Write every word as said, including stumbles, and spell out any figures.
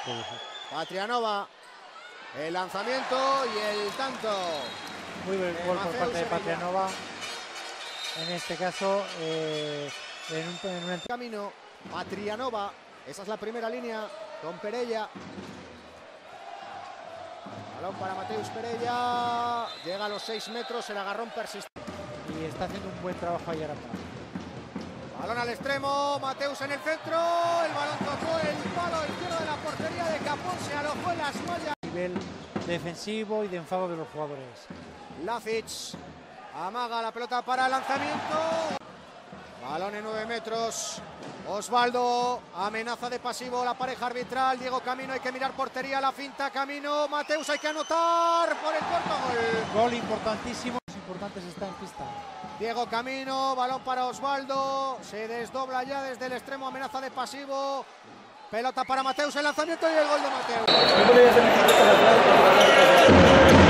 Patrianova, el lanzamiento y el tanto. Muy buen gol por parte de Patrianova. En este caso, eh, en un, en un camino, Patrianova, esa es la primera línea con Perella. Balón para Mateus Perella, llega a los seis metros, el agarrón persiste. Y está haciendo un buen trabajo ahí Aranda. Balón al extremo, Mateus en el centro, el balón tocó el palo izquierdo de la portería de Capón, se alojó en las mallas. Nivel defensivo y de enfado de los jugadores. Lazic amaga la pelota para el lanzamiento. Balón en nueve metros. Osvaldo, amenaza de pasivo la pareja arbitral. Diego Camino, hay que mirar portería, la finta Camino. Mateus, hay que anotar por el corto gol. Gol importantísimo. Los importantes están en pista. Diego Camino, balón para Osvaldo. Se desdobla ya desde el extremo, amenaza de pasivo. Pelota para Mateus, el lanzamiento y el gol de Mateus.